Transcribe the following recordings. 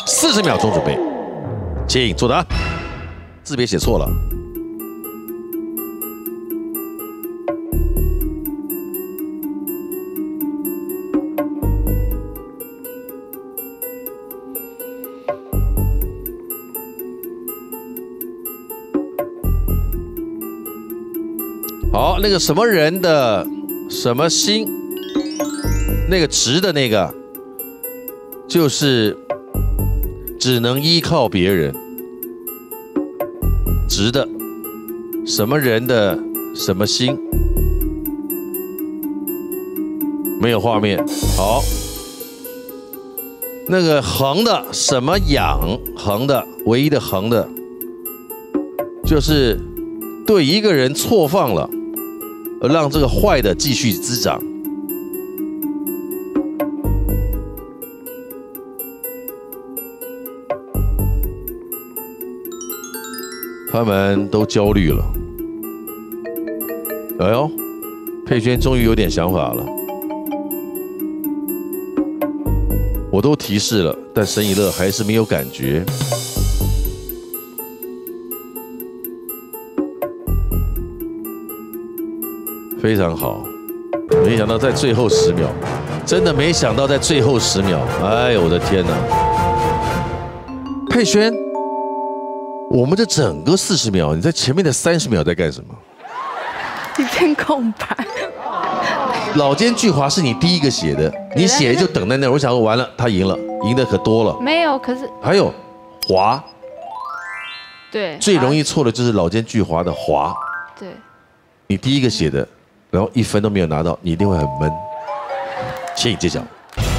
40秒钟准备，请作答。字别写错了。好，那个什么人的什么心，那个直的那个，就是只能依靠别人。直的什么人的什么心，没有画面。好，那个横的什么养，横的唯一的横的，就是对一个人错放了。而让这个坏的继续滋长。他们都焦虑了。哎呦，佩轩终于有点想法了。我都提示了，但申一乐还是没有感觉。非常好，没想到在最后10秒，真的没想到在最后10秒，哎呦我的天哪！佩轩，我们这整个40秒，你在前面的30秒在干什么？ 一片空白。 老奸巨猾是你第一个写的，你写就等在那儿。我想说完了，他赢了，赢的可多了。 没有，可是还有滑， 对， 最容易错的就是老奸巨猾的滑。 对， 你第一个写的。然后1分都没有拿到，你一定会很闷。请揭晓。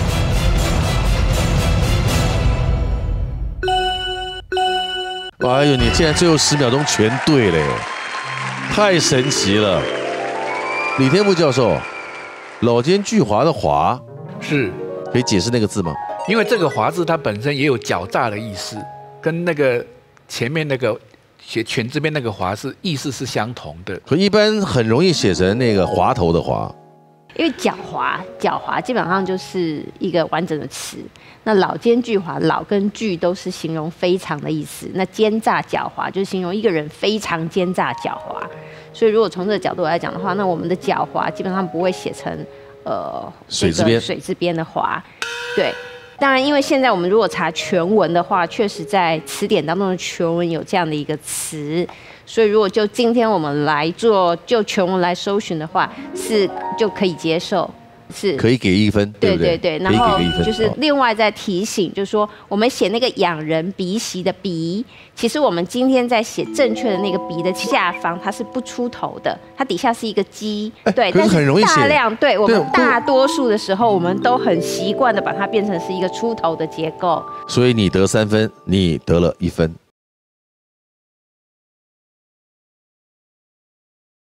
哎呦，你竟然最后10秒钟全对了耶，太神奇了！李天富教授，老奸巨猾的猾是， 可以解释那个字吗？ 因为这个猾字它本身也有狡诈的意思，跟那个前面那个。写犬这边那个华是意思是相同的， 可一般很容易写成那个滑头的滑， 因为狡猾基本上就是一个完整的词。那老奸巨猾，老跟巨都是形容非常的意思。那奸诈狡猾就是形容一个人非常奸诈狡猾。所以如果从这个角度来讲的话，那我们的狡猾基本上不会写成水字边的华，对。当然，因为现在我们如果查全文的话，确实在词典当中的全文有这样的一个词，所以如果就今天我们来做就全文来搜寻的话，是就可以接受，是可以给1分，对不对？ 对。然后就是另外再提醒，就是说我们写那个养人鼻息的鼻，其实我们今天在写正确的那个鼻的下方，它是不出头的，它底下是一个鸡，对， 但是很容易写。 大量对我们大多数的时候，我们都很习惯的把它变成是一个出头的结构。 所以你得3分，你得了1分。